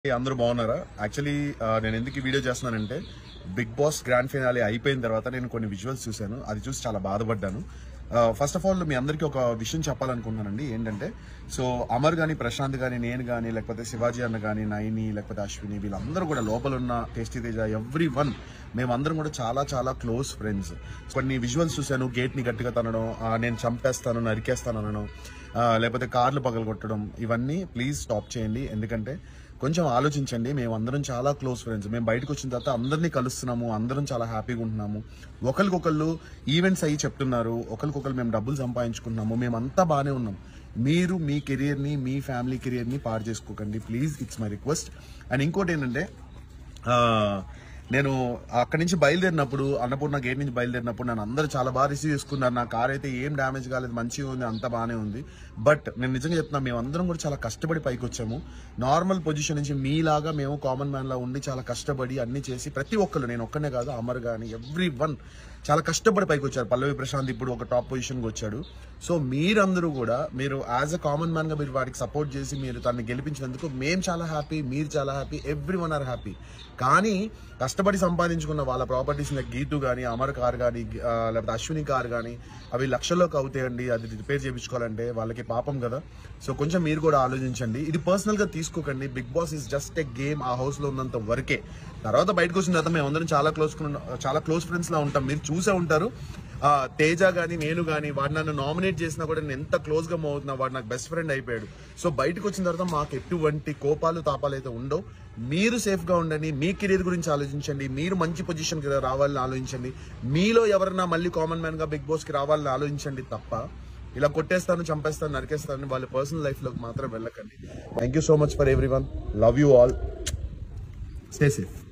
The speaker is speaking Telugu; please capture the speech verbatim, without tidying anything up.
అందరూ బాగున్నారా? యాక్చువల్లీ నేను ఎందుకు ఈ వీడియో చేస్తున్నానంటే బిగ్ బాస్ గ్రాండ్ ఫినాలే అయిపోయిన తర్వాత నేను కొన్ని విజువల్స్ చూశాను. అది చూసి చాలా బాధపడ్డాను. ఫస్ట్ ఆఫ్ ఆల్ మీ అందరికీ ఒక విషయం చెప్పాలనుకుంటున్నానండి. ఏంటంటే సో అమర్ కానీ, ప్రశాంత్ కానీ, నేను కానీ, లేకపోతే శివాజీ అన్న కానీ, నైని, లేకపోతే అశ్విని, వీళ్ళందరూ కూడా లోపల ఉన్న టేస్టీ తేజ, ఎవ్రీ వన్ మేమందరం కూడా చాలా చాలా క్లోజ్ ఫ్రెండ్స్. కొన్ని విజువల్స్ చూశాను. గేట్ని గట్టిగా తనడం, నేను చంపేస్తాను, నరికేస్తాను అనడం, లేకపోతే కార్లు పగలగొట్టడం, ఇవన్నీ ప్లీజ్ స్టాప్ చేయండి. ఎందుకంటే కొంచెం ఆలోచించండి. మేము అందరం చాలా క్లోజ్ ఫ్రెండ్స్. మేము బయటకు వచ్చిన తర్వాత అందరినీ కలుస్తున్నాము, అందరం చాలా హ్యాపీగా ఉంటున్నాము. ఒకరికొకళ్ళు ఈవెంట్స్ అయ్యి చెప్తున్నారు, ఒకరికొకరు మేము డబ్బులు సంపాదించుకుంటున్నాము, మేమంతా బాగానే ఉన్నాం. మీరు మీ కెరియర్ని, మీ ఫ్యామిలీ కెరియర్ని పాడు చేసుకోకండి please, it's my request. And ఇంకోటి ఏంటంటే నేను అక్కడి నుంచి బయలుదేరినప్పుడు, అన్నపూర్ణ గేట్ నుంచి బయలుదేరినప్పుడు నన్ను అందరూ చాలా బాగా రిసీవ్ చేసుకున్నారు. నా కార్ అయితే ఏం డ్యామేజ్ కాలేదు, మంచిగా ఉంది, అంతా బాగానే ఉంది. బట్ నేను నిజంగా చెప్తున్నా, మేము అందరం కూడా చాలా కష్టపడి పైకి వచ్చాము. నార్మల్ పొజిషన్ నుంచి మీలాగా మేము కామన్ మ్యాన్ లా ఉండి చాలా కష్టపడి అన్ని చేసి, ప్రతి ఒక్కరు, నేను ఒక్కనే కాదు, అమర్ కానీ ఎవ్రీ వన్ చాలా కష్టపడి పైకి వచ్చారు. పల్లవి ప్రశాంత్ ఇప్పుడు ఒక టాప్ పొజిషన్కి వచ్చాడు. సో మీరందరూ కూడా మీరు యాజ్ అ కామన్ మ్యాన్గా మీరు వాటికి సపోర్ట్ చేసి మీరు తనని గెలిపించినందుకు మేము చాలా హ్యాపీ, మీరు చాలా happy, everyone are happy. కానీ కష్టపడి సంపాదించుకున్న వాళ్ళ ప్రాపర్టీస్ లైక్ గీతు కానీ, అమర్ కార్ కానీ, లేకపోతే అశ్విని కార్ కానీ, అవి లక్షల్లోకి అవుతాయండి. అది రిపేర్ చేయించుకోవాలంటే వాళ్ళకి పాపం కదా. సో కొంచెం మీరు కూడా ఆలోచించండి. ఇది పర్సనల్గా తీసుకోకండి. Bigg Boss is just a game. ఆ హౌస్లో ఉన్నంత వరకే. తర్వాత బయటకు వచ్చిన తర్వాత మేము అందరం చాలా క్లోజ్ చాలా క్లోజ్ ఫ్రెండ్స్ లా ఉంటాం. మీరు చూసే ఉంటారు. తేజ కానీ, నేను కానీ, వాడు నన్ను నామినేట్ చేసినా కూడా నేను ఎంత క్లోజ్ గా మూవ్ అవుతున్నా, వాడు నాకు బెస్ట్ ఫ్రెండ్ అయిపోయాడు. సో బయటకు వచ్చిన తర్వాత మాకు ఎటువంటి కోపాలు తాపాలు అయితే ఉండవు. మీరు సేఫ్ గా ఉండండి, మీ కెరీర్ గురించి ఆలోచించండి, మీరు మంచి పొజిషన్ కి రావాలని ఆలోచించండి, మీలో ఎవరన్నా మళ్ళీ కామన్ మ్యాన్ గా బిగ్ బాస్ కి రావాలని ఆలోచించండి తప్ప ఇలా కొట్టేస్తాను, చంపేస్తాను, నరికేస్తాను వాళ్ళ పర్సనల్ లైఫ్ లోకి మాత్రం వెళ్ళకండి. Thank you so much for everyone. Love you all. Stay safe.